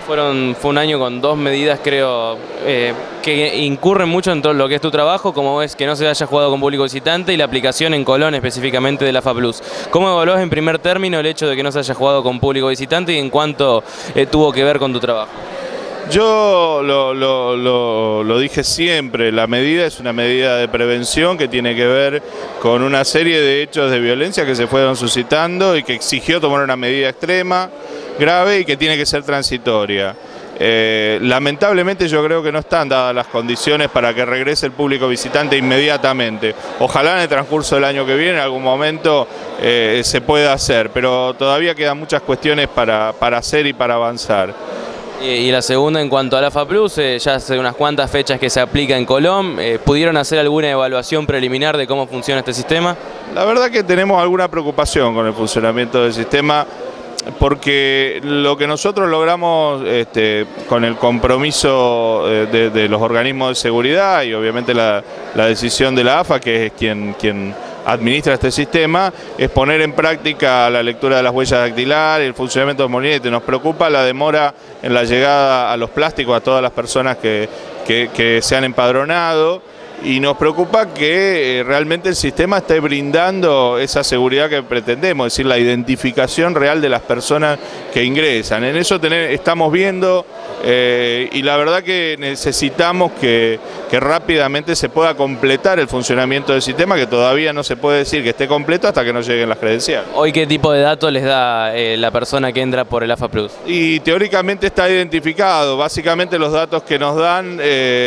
Fue un año con dos medidas, creo, que incurren mucho en todo lo que es tu trabajo, como es que no se haya jugado con público visitante y la aplicación en Colón específicamente de la AFA Plus. ¿Cómo evaluás en primer término el hecho de que no se haya jugado con público visitante y en cuánto tuvo que ver con tu trabajo? Yo lo dije siempre, la medida es una medida de prevención que tiene que ver con una serie de hechos de violencia que se fueron suscitando y que exigió tomar una medida extrema, grave y que tiene que ser transitoria. Lamentablemente yo creo que no están dadas las condiciones para que regrese el público visitante inmediatamente. Ojalá en el transcurso del año que viene en algún momento se pueda hacer, pero todavía quedan muchas cuestiones para hacer y para avanzar. Y la segunda, en cuanto a la AFA Plus, ya hace unas cuantas fechas que se aplica en Colón, ¿pudieron hacer alguna evaluación preliminar de cómo funciona este sistema? La verdad que tenemos alguna preocupación con el funcionamiento del sistema, porque lo que nosotros logramos con el compromiso de los organismos de seguridad y obviamente la decisión de la AFA, que es quien administra este sistema, es poner en práctica la lectura de las huellas dactilares y el funcionamiento del molinete. Nos preocupa la demora en la llegada a los plásticos a todas las personas que se han empadronado, y nos preocupa que realmente el sistema esté brindando esa seguridad que pretendemos, es decir, la identificación real de las personas que ingresan. En eso estamos viendo y la verdad que necesitamos que rápidamente se pueda completar el funcionamiento del sistema, que todavía no se puede decir que esté completo hasta que no lleguen las credenciales. ¿Hoy qué tipo de datos les da la persona que entra por el AFA Plus? Y teóricamente está identificado. Básicamente los datos que nos dan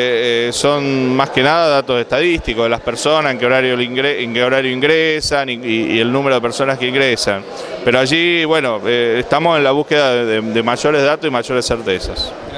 son más que nada datos estadísticos de las personas, en qué horario ingresan y el número de personas que ingresan. Pero allí, bueno, estamos en la búsqueda de mayores datos y mayores certezas.